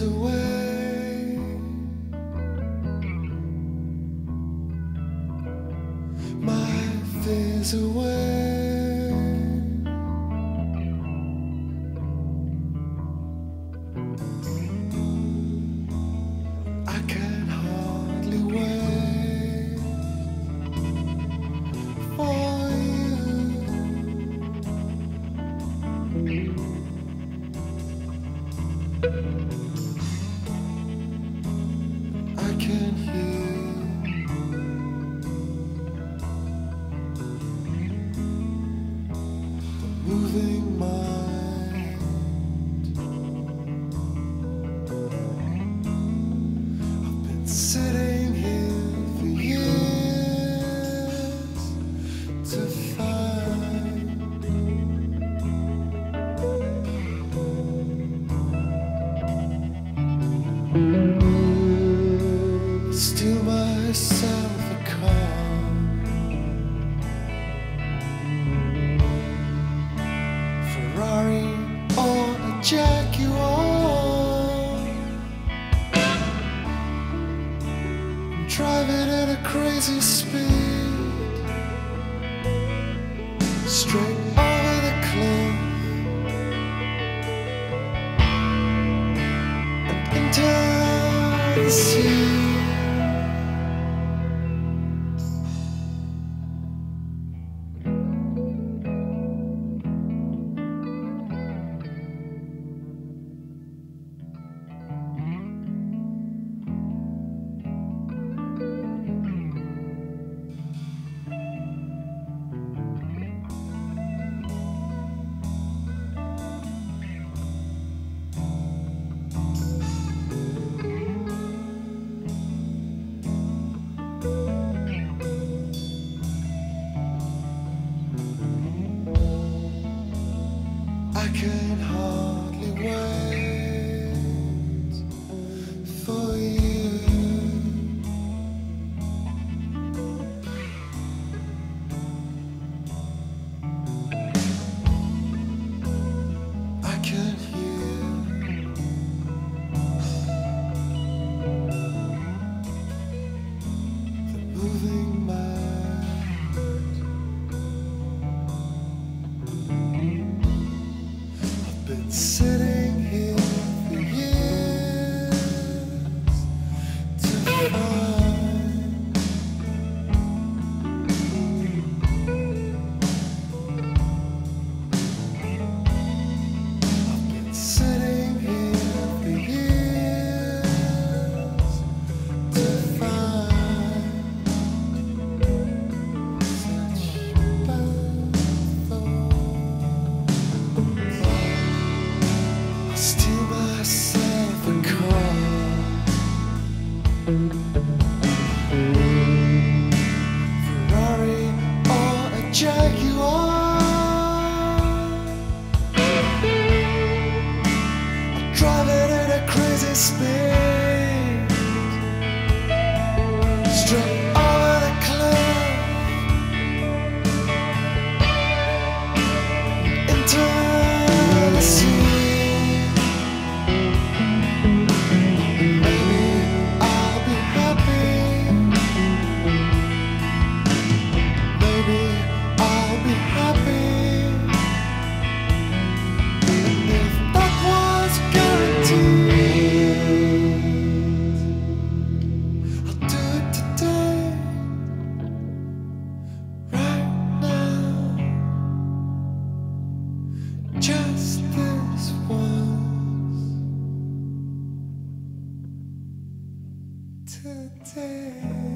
away. My fears away. I can hardly wait for you. I can hear the moving mind. I've been sitting here for years to find steal myself a car, Ferrari or a Jaguar, drive it at a crazy speed, straight over the cliff and into the sea. I can hardly wait for you. I can hear the moving mind. Been sitting here for years to find I've been sitting here for years to find such bad thoughts. Steal myself a car, Ferrari or a Jaguar, I'll drive it at a crazy speed, straight over the cliff into the sea. Just this once today.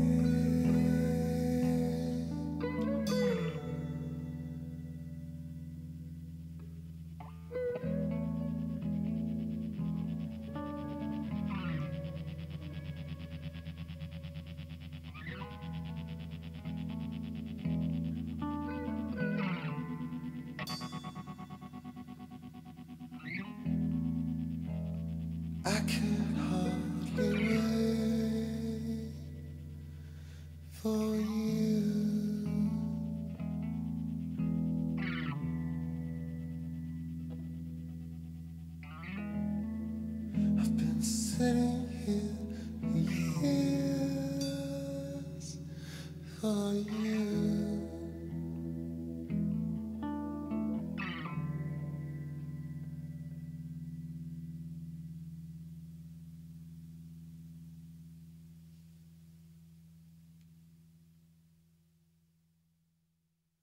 I can hardly wait for you. I've been here for years for you.